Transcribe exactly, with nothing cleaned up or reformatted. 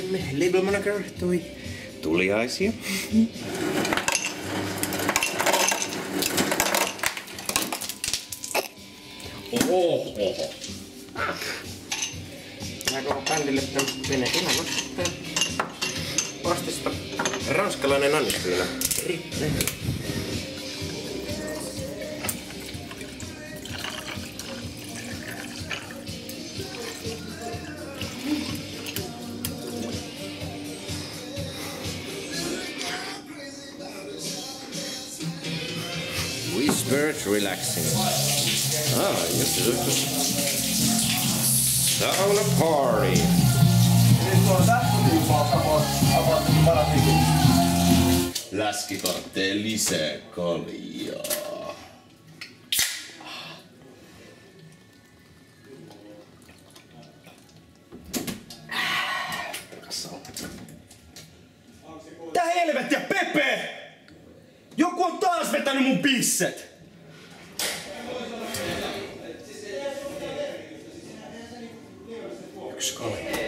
Sinne label manager toi tuliaisia. Oho, oho. Nää koko bändille tämmöset menee ihan vastaan. Vastista ranskalainen anniskelina. Rippe. Whispered relaxing. Ah, just it. Sauna party. Läski tarvitsee lisää kaljaa. Tää helvettiä, Pepe! Joku on taas vetänyt mun pisset! Yksi kalja.